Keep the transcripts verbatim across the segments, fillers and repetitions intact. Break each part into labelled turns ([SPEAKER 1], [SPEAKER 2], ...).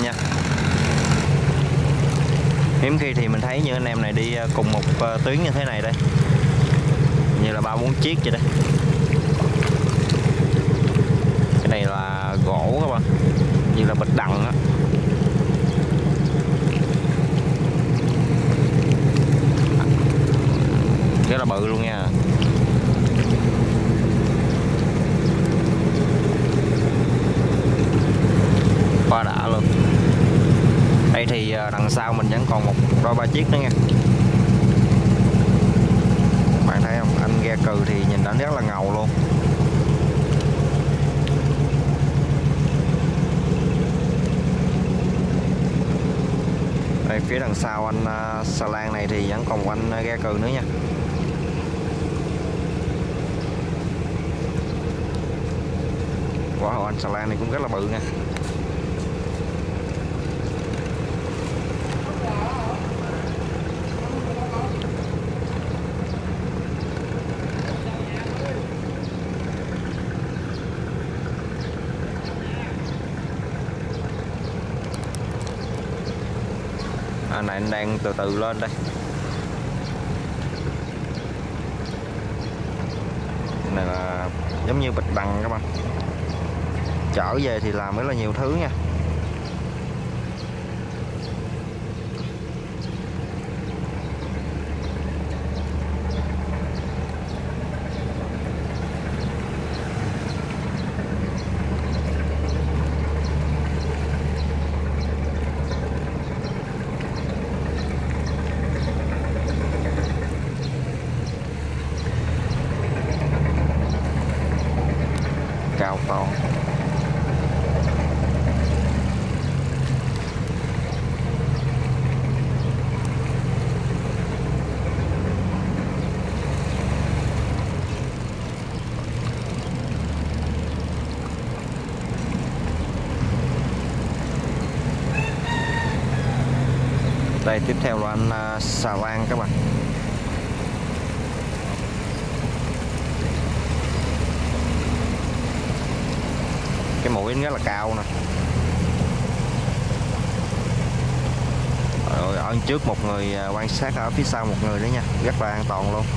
[SPEAKER 1] nha. Hiếm khi thì mình thấy những anh em này đi cùng một tuyến như thế này đây, như là ba bốn chiếc vậy đây. Cái này là gỗ các bạn, như là bịch đằng á. Rất là bự luôn nha. Quá đã luôn. Đây thì đằng sau mình vẫn còn một đôi ba chiếc nữa nha. Bạn thấy không, anh ghe cừ thì nhìn đánh rất là ngầu luôn. Đây phía đằng sau anh uh, xà lan này thì vẫn còn anh uh, ghe cừ nữa nha. Wow, anh xà lan này cũng rất là bự nha. Anh này anh đang từ từ lên đây. Này là giống như bịch đằng các bạn. Chở về thì làm rất là nhiều thứ nha. Cao to. Đây tiếp theo là anh uh, xà lan các bạn. Cái mũi rất là cao nè. Rồi ở trước một người quan sát, ở phía sau một người nữa nha, rất là an toàn luôn.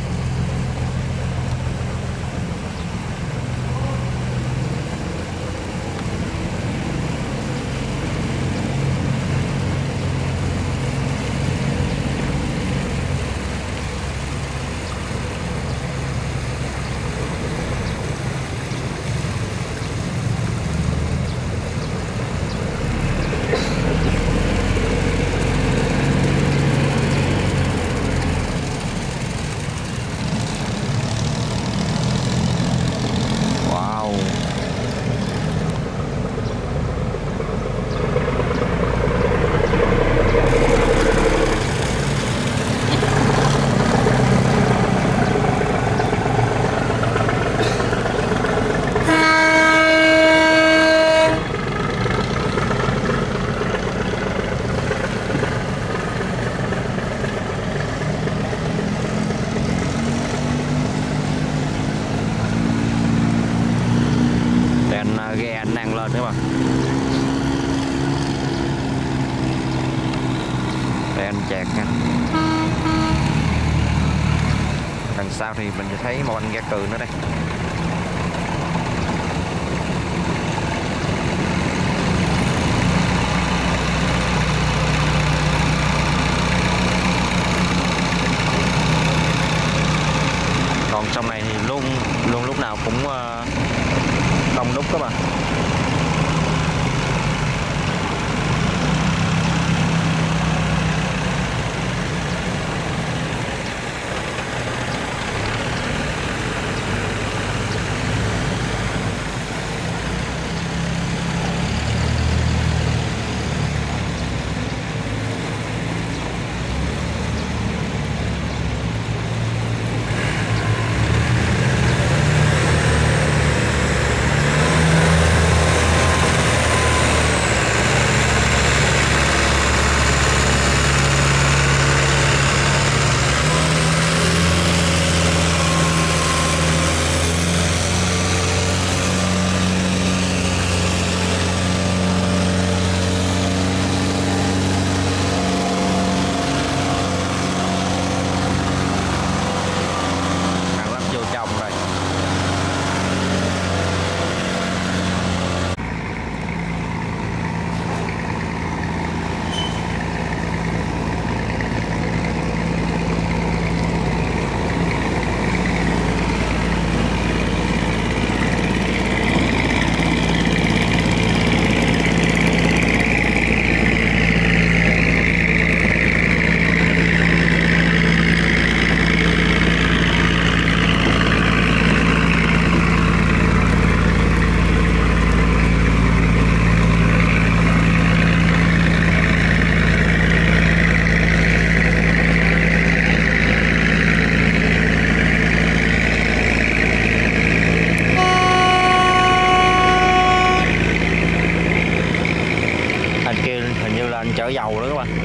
[SPEAKER 1] Ghe anh đang lên nữa mà. Đây anh chẹt nha. Đằng sau thì mình thấy một anh ghe cừ nữa đây. Còn trong này thì luôn luôn lúc nào cũng uh, đông đúc các bạn. hình như là anh chở dầu đó các bạn.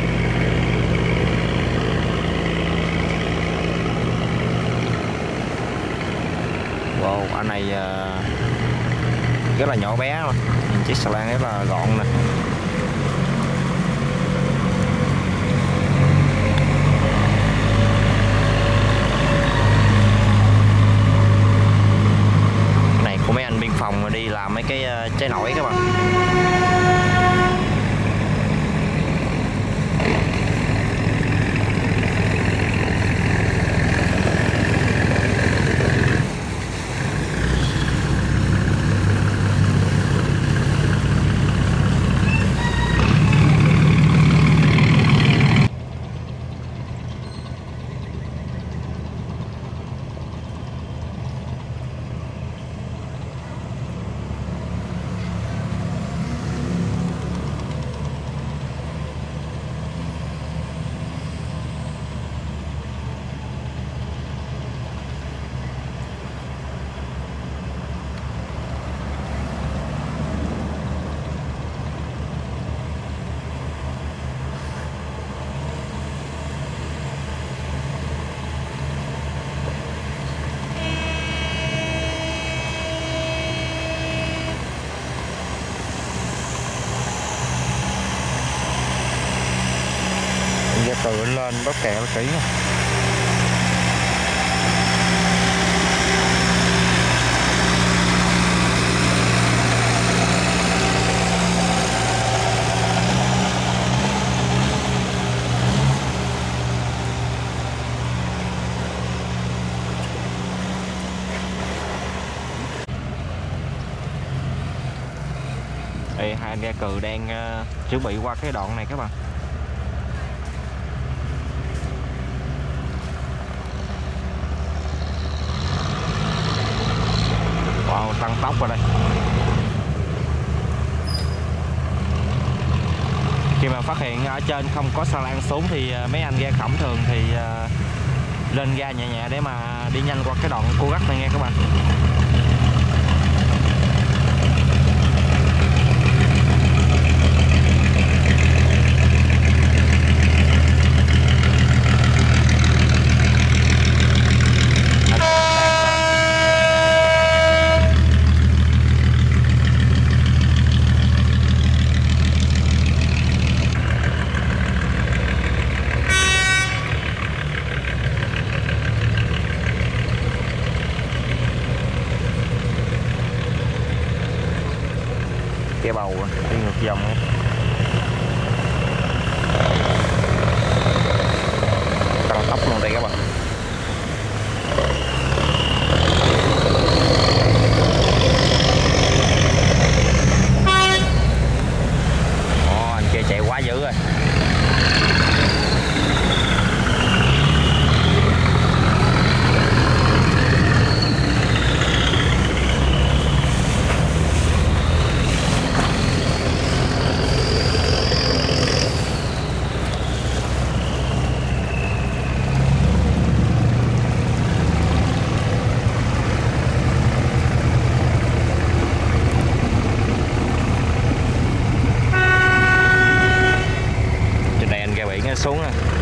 [SPEAKER 1] Wow, anh này uh, rất là nhỏ bé luôn. Chiếc xà lan rất là gọn nè. Cái này của mấy anh biên phòng mà đi làm mấy cái uh, trái nổi các bạn. Tự lên bóp kẹo kỹ nha. Đây, hai anh ghe cừ đang uh, chuẩn bị qua cái đoạn này các bạn. Wow, tăng tốc vào đây. Khi mà phát hiện ở trên không có xà lan xuống thì mấy anh ghe khổng thường thì uh, lên ga nhẹ nhẹ để mà đi nhanh qua cái đoạn cua gắt này nghe các bạn. Cái bầu đi ngược dòng ấy. Tăng tốc luôn đây các bạn. Ồ, anh kia chạy quá dữ rồi. Xuống à.